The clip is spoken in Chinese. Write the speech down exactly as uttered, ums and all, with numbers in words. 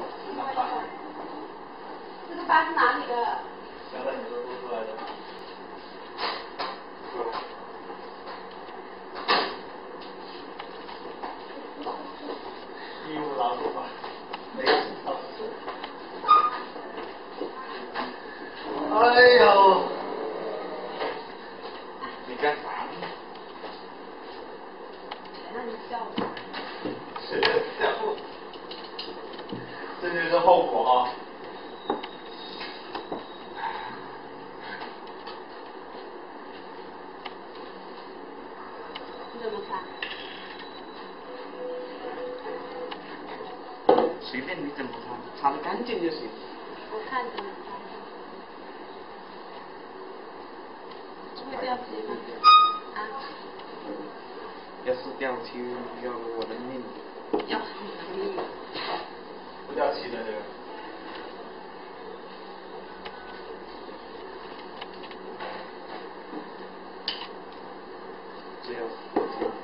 这个八是哪里的？ 刚才你说说出来的。义务劳动法，没有考试。哎呦！你干啥呢？ 让你笑我。 是笑我。这就是后果啊！ 你怎么擦？ 随便你怎么擦，擦得干净就行。 我看怎么擦。会掉漆吗？啊？ 要是掉漆，要我的命。 要你的命。 不掉漆的这个。只有。